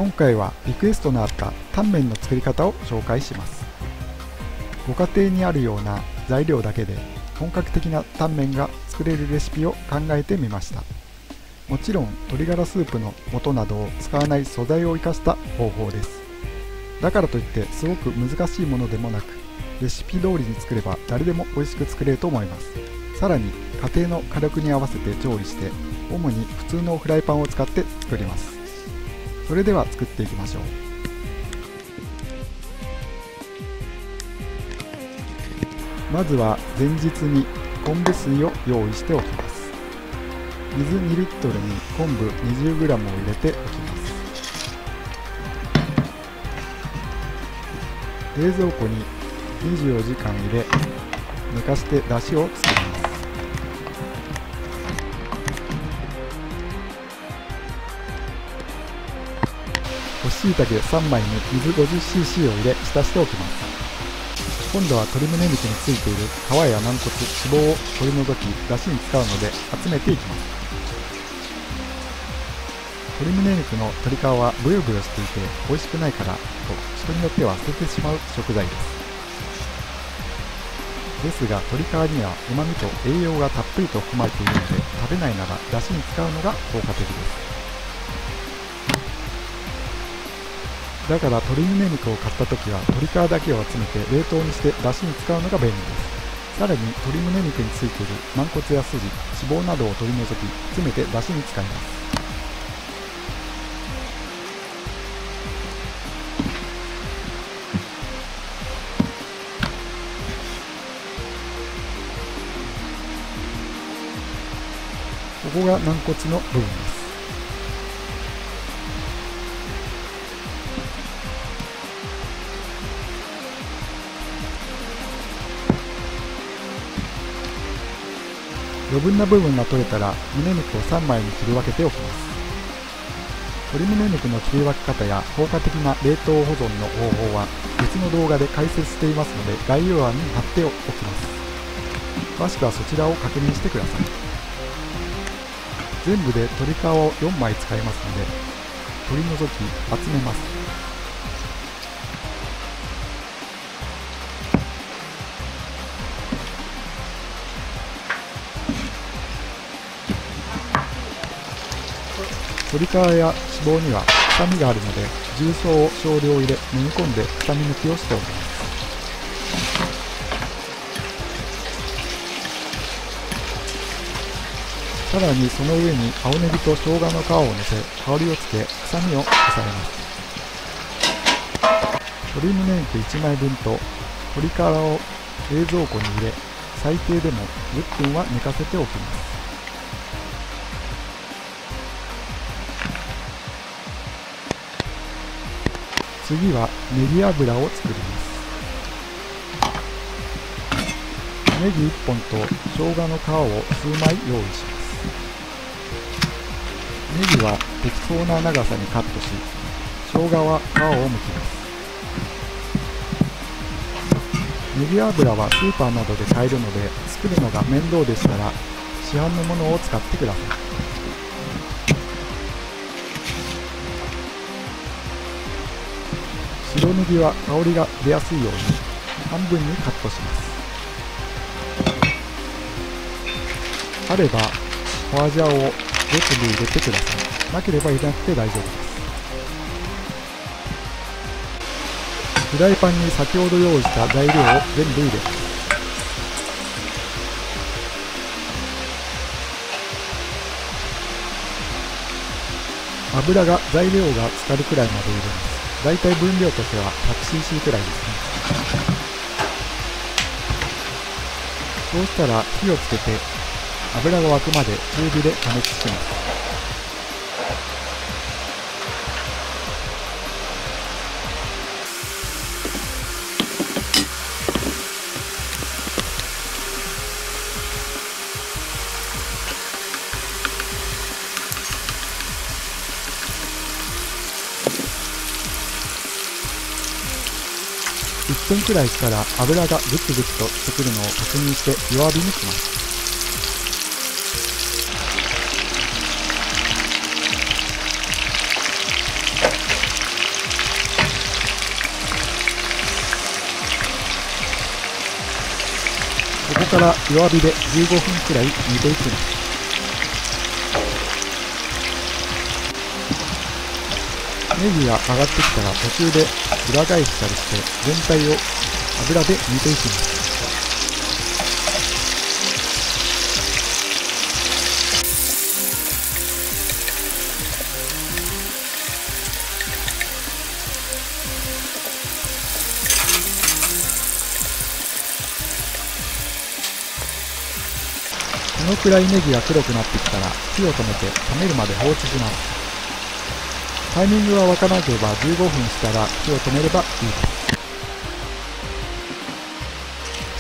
今回はリクエストのあったタンメンの作り方を紹介します。ご家庭にあるような材料だけで本格的なタンメンが作れるレシピを考えてみました。もちろん鶏ガラスープの素などを使わない素材を生かした方法です。だからといってすごく難しいものでもなく、レシピ通りに作れば誰でも美味しく作れると思います。さらに家庭の火力に合わせて調理して、主に普通のフライパンを使って作ります。それでは作っていきましょう。まずは前日に昆布水を用意しておきます。水2リットルに昆布 20g を入れておきます。冷蔵庫に24時間入れ、寝かして出汁を作ります。干し椎茸3枚に水 50cc を入れ浸しておきます。今度は鶏胸肉についている皮や軟骨、脂肪を取り除き、出汁に使うので集めていきます。鶏胸肉の鶏皮はブヨブヨしていて美味しくないからと人によっては捨ててしまう食材です。ですが鶏皮には旨味と栄養がたっぷりと含まれているので、食べないなら出汁に使うのが効果的です。だから鶏胸肉を買った時は鶏皮だけを集めて冷凍にして出汁に使うのが便利です。さらに鶏胸肉についている軟骨や筋、脂肪などを取り除き、詰めて出汁に使います。ここが軟骨の部分です。余分な部分が取れたら胸肉を3枚に切り分けておきます。鶏胸肉の切り分け方や効果的な冷凍保存の方法は別の動画で解説していますので、概要欄に貼っておきます。詳しくはそちらを確認してください。全部で鶏皮を4枚使いますので、取り除き集めます。鶏皮や脂肪には臭みがあるので、重曹を少量入れ揉み込んで臭み抜きをしておきます。さらにその上に青ネギと生姜の皮をのせ、香りをつけ臭みを抑えます。鶏胸肉1枚分と鶏皮を冷蔵庫に入れ、最低でも10分は寝かせておきます。次はネギ油を作ります。ネギ1本と生姜の皮を数枚用意します。ネギは適当な長さにカットし、生姜は皮を剥きます。ネギ油はスーパーなどで買えるので、作るのが面倒でしたら市販のものを使ってください。白ネギは香りが出やすいように半分にカットします。あれば花椒を5粒入れてください。なければ入れなくて大丈夫です。フライパンに先ほど用意した材料を全部入れます。油が材料が浸かるくらいまで入れます。だいたい分量としては 100cc くらいですね。そうしたら火をつけて油が沸くまで中火で加熱します。1分くらいしたら油がグツグツとしてくるのを確認して弱火にします。 から弱火で15分くらい煮ていきます。ネギが上がってきたら途中で裏返したりして全体を油で煮ていきます。このくらいネギが黒くなってきたら火を止めて冷めるまで放置します。タイミングがわからなければ15分したら火を止めればいいです。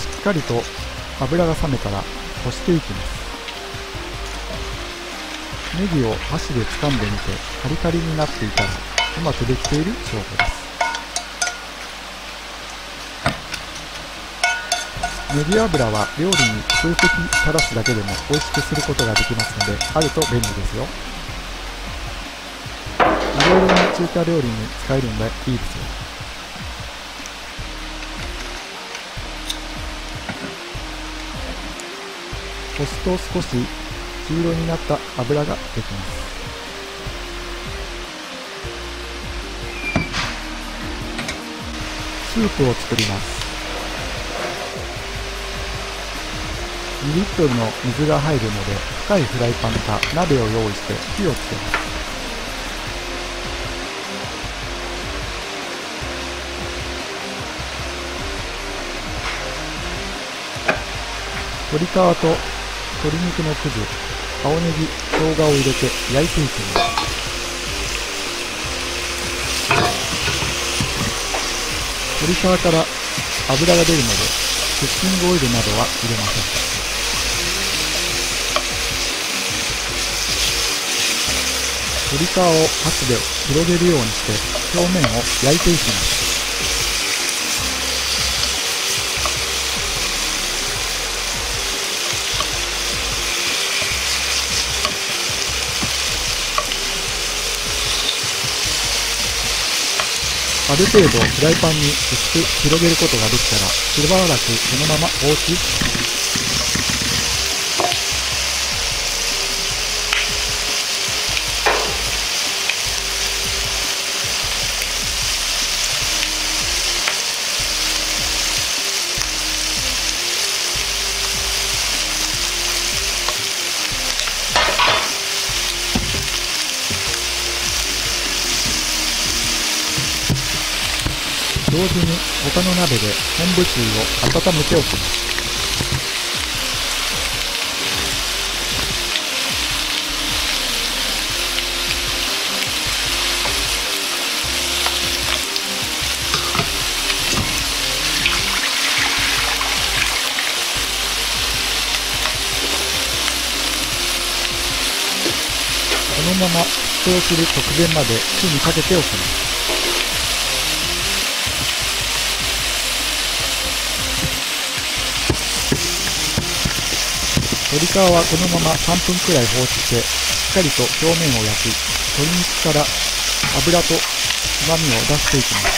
しっかりと油が冷めたらこしていきます。ネギを箸で掴んでみてカリカリになっていたらうまくできている証拠です。ネギ油は料理に数滴垂らすだけでも美味しくすることができますので、あると便利ですよ。いろいろな中華料理に使えるのでいいですよ。こすと少し黄色になった油ができます。スープを作ります。2リットルの水が入るので、深いフライパンか鍋を用意して火をつけます。鶏皮と鶏肉のくず、青ネギ、生姜を入れて焼いていきます。鶏皮から油が出るので、クッキングオイルなどは入れません。鶏皮を箸で広げるようにして表面を焼いていきます。ある程度フライパンに薄く広げることができたらしばらくそのまま放置します。同時に他の鍋で昆布水を温めておきます。このまま沸騰する直前まで火にかけておきます。鶏皮はこのまま3分くらい放置してしっかりと表面を焼き、鶏肉から油と旨味を出していきます。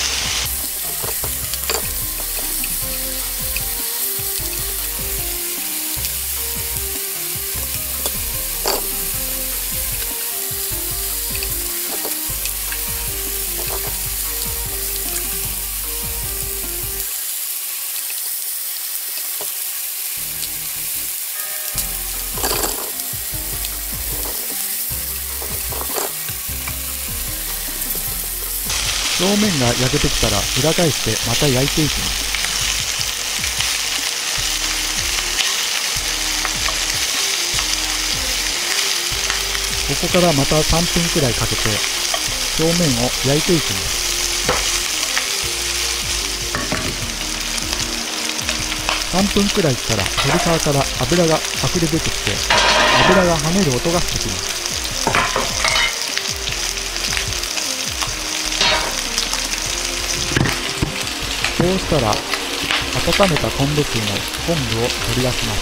表面が焼けてきたら裏返してまた焼いていきます。ここからまた3分くらいかけて表面を焼いていきます。3分くらいしたら鶏皮から油が溢れ出てきて油が跳ねる音がしてきます。こうしたら温めた昆布水の昆布を取り出します。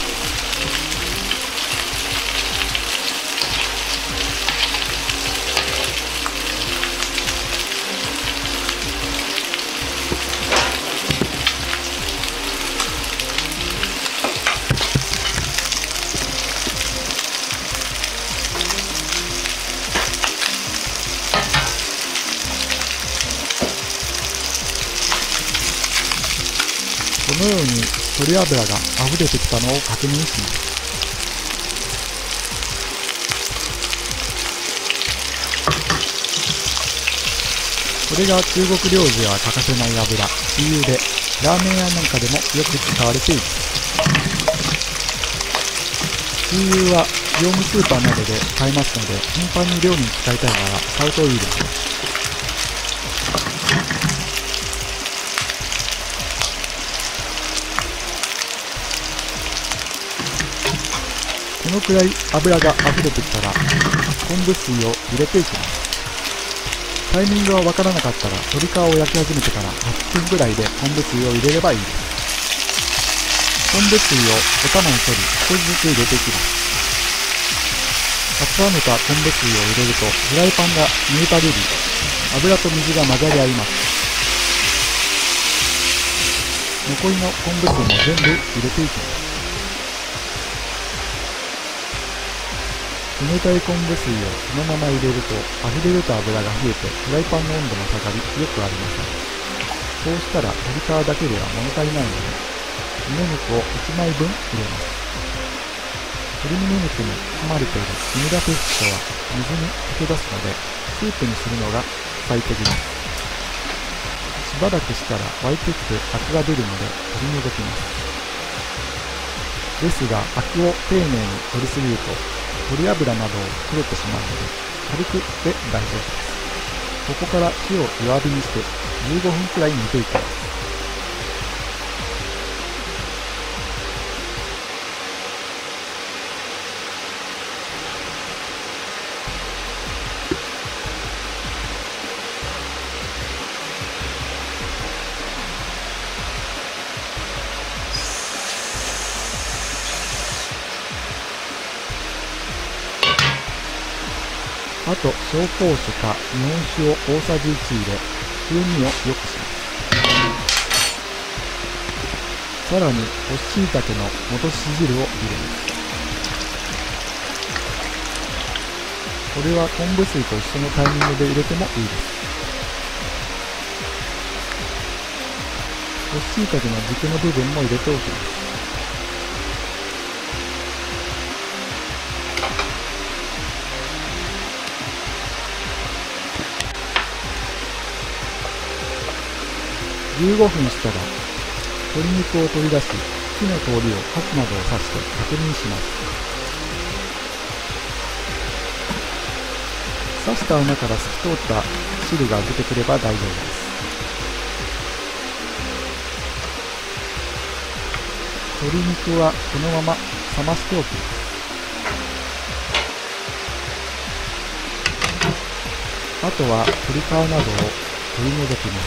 このように鶏油が溢れてきたのを確認します。これが中国料理では欠かせない油、鶏油で、ラーメン屋なんかでもよく使われています。鶏油は業務スーパーなどで買えますので、頻繁に料理に使いたいなら買うといいです。このくらい油が溢れてきたら、昆布水を入れていきます。タイミングがわからなかったら、鶏皮を焼き始めてから8分くらいで昆布水を入れればいいです。昆布水をお玉に取り、少しずつ入れていきます。温めた昆布水を入れると、フライパンが煮えたげり、油と水が混ざり合います。残りの昆布水も全部入れていきます。冷たい昆布水をそのまま入れると、溢れ出た油が冷えてフライパンの温度も下がり、よくありません。そうしたら鶏皮だけでは物足りないので、胸肉を1枚分入れます。鶏胸肉に含まれているミネラル物質は水に溶け出すので、スープにするのが最適です。しばらくしたら沸いてきてアクが出るので取り除きます。ですが、アクを丁寧に取りすぎると、鶏油などを黒れてしまうので、軽くで大丈夫です。ここから火を弱火にして15分くらい煮ていきます。あと、紹興酒か日本酒を大さじ1入れ、風味を良くします。さらに、干し椎茸の戻し汁を入れます。これは昆布水と一緒のタイミングで入れてもいいです。干し椎茸の軸の部分も入れておきます。15分したら、鶏肉を取り出し、火の通りを箸などを刺して確認します。刺した穴から透き通った汁が出てくれば大丈夫です。鶏肉はこのまま冷ましておきます。あとは鶏皮などを取り除きます。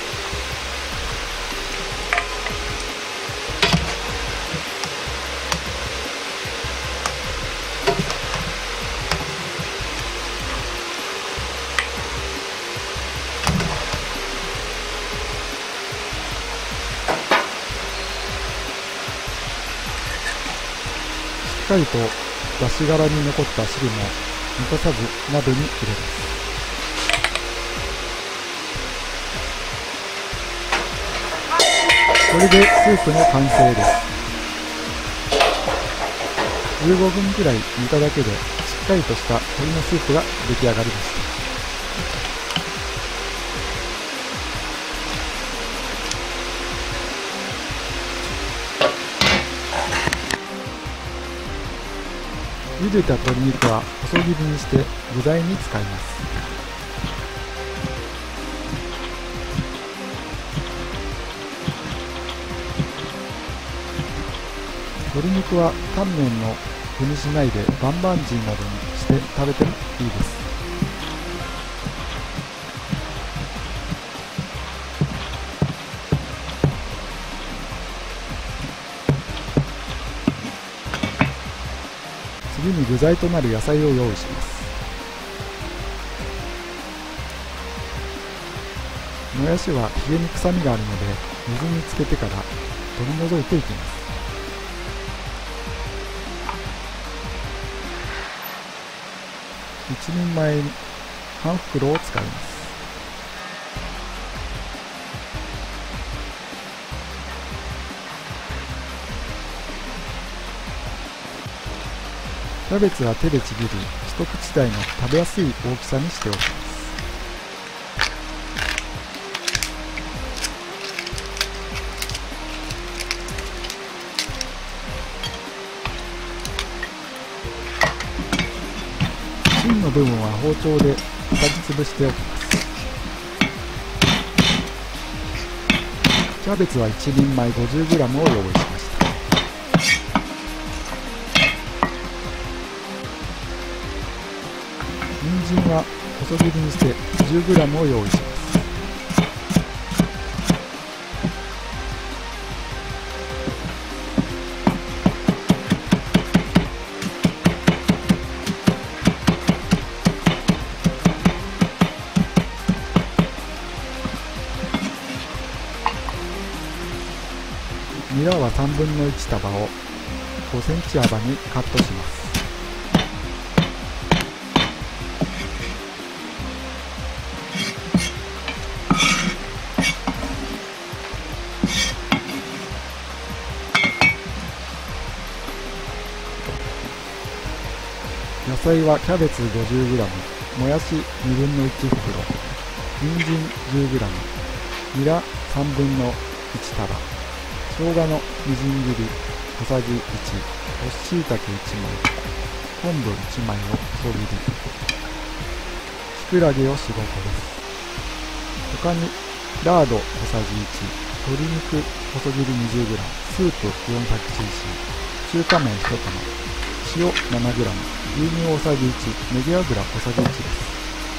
しっかりと出し殻に残った汁も残さず鍋に入れます。これでスープの完成です。15分くらい煮ただけでしっかりとした鶏のスープが出来上がりました。茹でた鶏肉は細切りにして具材に使います。鶏肉はタンメンの具にしないでバンバンジーなどにして食べてもいいです。次に具材となる野菜を用意します。もやしはひげに臭みがあるので水につけてから取り除いていきます。1人前に半袋を使います。 キャベツは手でちぎり、一口大の食べやすい大きさにしておきます。芯の部分は包丁で叩き潰しておきます。キャベツは1人前 50g を用意しました。人参は細切りにして 10g を用意します。ニラは3分の1束を5センチ幅にカットします。野菜はキャベツ 50g、もやし1/2袋、人参 10g、ニラ3分の1束、生姜のみじん切り小さじ1、干し椎茸1枚、昆布1枚を細切り、きくらげを4、5個です。他にラード小さじ1、鶏肉細切り 20g、スープ 400cc、中華麺1玉、塩 7g、牛乳大さじ1、ネギ油小さじ1です。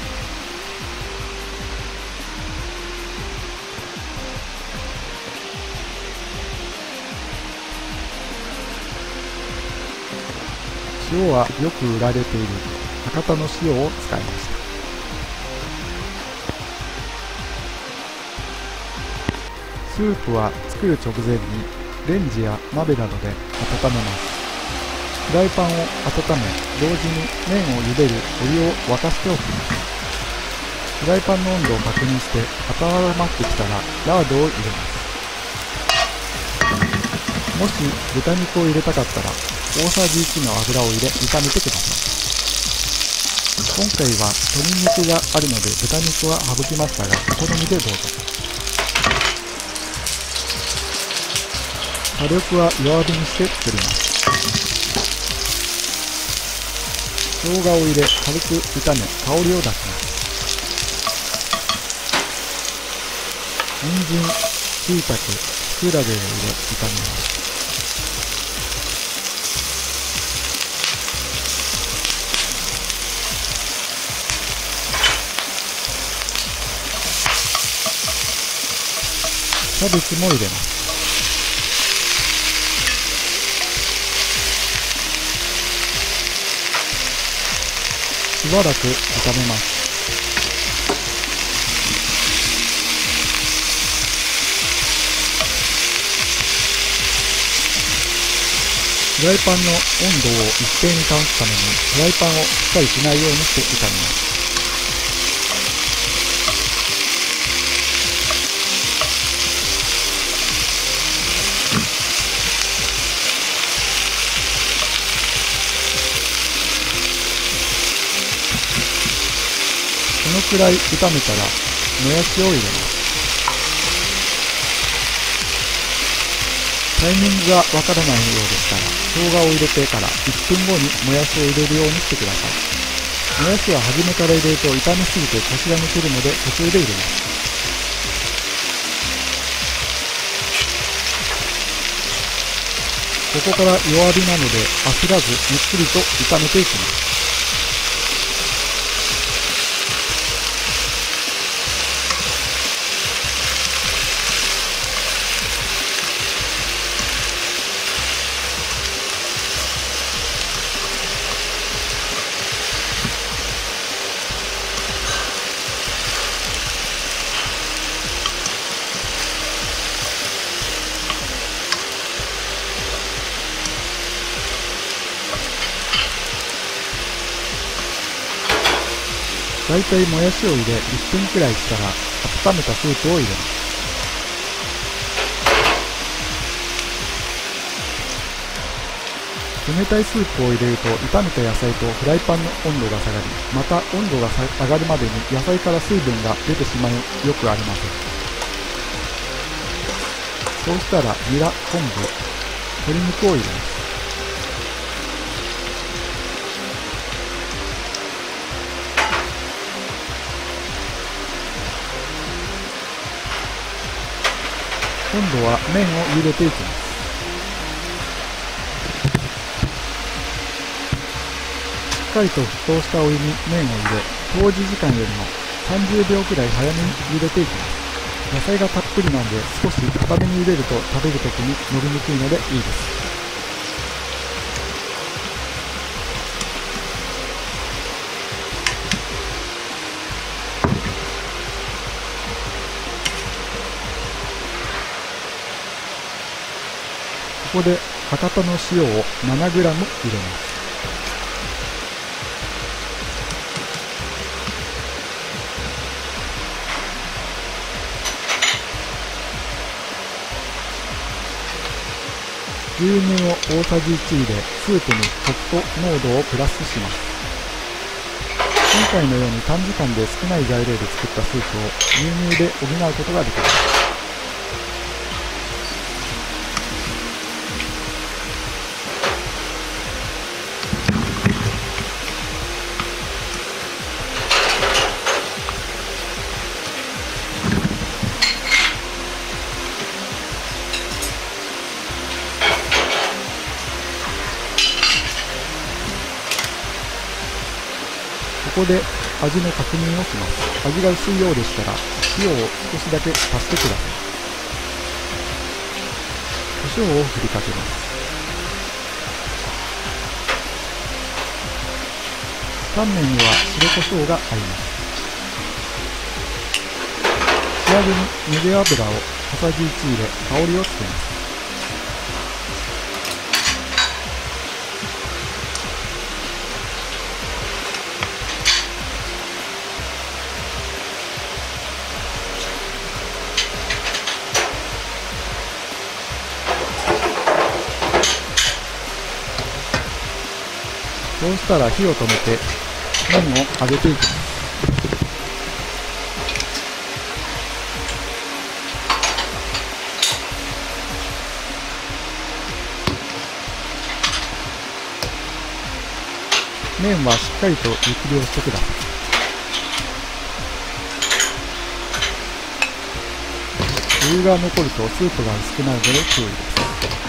塩はよく売られている博多の塩を使いました。スープは作る直前にレンジや鍋などで温めます。フライパンを温め、同時に麺を茹でるお湯を沸かしておきます。フライパンの温度を確認して温まってきたらラードを入れます。もし豚肉を入れたかったら大さじ1の油を入れ炒めてください。今回は鶏肉があるので豚肉は省きましたが、お好みでどうぞ。火力は弱火にして作ります。生姜を入れ軽く炒め香りを出します。人参、椎茸、きくらげを入れ炒めます。キャベツも入れます。しばらく炒めます。フライパンの温度を一定に保つためにフライパンをしっかりしないようにして炒めます。このくらい炒めたらもやしを入れます。タイミングがわからないようでしたら生姜を入れてから1分後にもやしを入れるようにしてください。もやしは初めから入れると炒めすぎてコシが抜けるので途中で入れます。ここから弱火なので焦らずゆっくりと炒めていきます。だいたいもやしを入れ1分くらいしたら温めたスープを入れます。 冷たいスープを入れると炒めた野菜とフライパンの温度が下がり、また温度が上がるまでに野菜から水分が出てしまいよくありません。そうしたらニラ、昆布、鶏肉を入れます。今度は麺を茹でていきます。しっかりと沸騰したお湯に麺を入れ、表示時間よりも30秒くらい早めに茹でていきます。野菜がたっぷりなので少し固めに茹でると食べるときに伸びにくいのでいいです。ここで博多の塩を 7g 入れます。牛乳を大さじ1入れ、スープにコクと濃度をプラスします。今回のように短時間で少ない材料で作ったスープを牛乳で補うことができます。ここで味の確認をします。味が薄いようでしたら塩を少しだけ足してください。胡椒を振りかけます。タンメンには白胡椒が合います。仕上げに茹で油を小さじ1入れ香りをつけます。そうしたら火を止めて麺を揚げていきます。麺はしっかりと湯切りをしてください。お湯が残るとスープが薄くなるので注意です。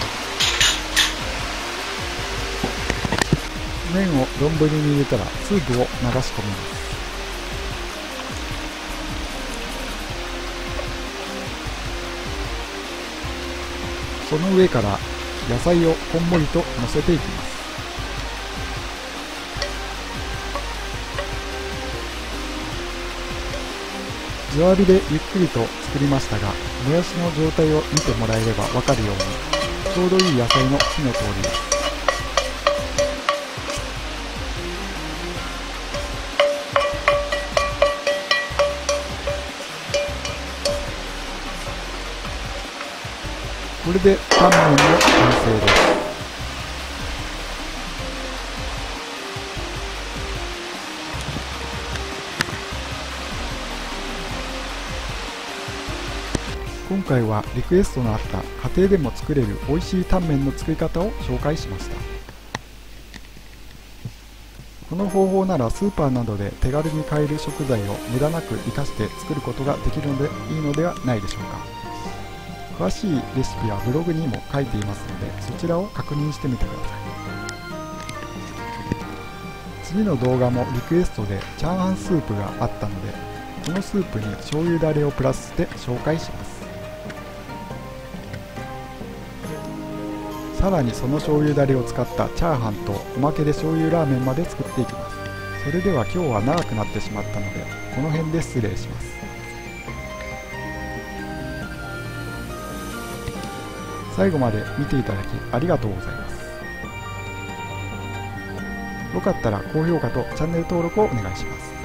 麺を丼に入れたらスープを流し込みます。その上から野菜をこんもりと乗せていきます。弱火でゆっくりと作りましたが、もやしの状態を見てもらえれば分かるようにちょうどいい野菜の火の通りです。これでタンメンの完成です。今回はリクエストのあった家庭でも作れる美味しいタンメンの作り方を紹介しました。この方法ならスーパーなどで手軽に買える食材を無駄なく活かして作ることができるのでいいのではないでしょうか。詳しいレシピはブログにも書いていますので、そちらを確認してみてください。次の動画もリクエストでチャーハンスープがあったので、このスープに醤油だれをプラスして紹介します。さらにその醤油だれを使ったチャーハンとおまけで醤油ラーメンまで作っていきます。それでは今日は長くなってしまったので、この辺で失礼します。最後まで見ていただきありがとうございます。よかったら高評価とチャンネル登録をお願いします。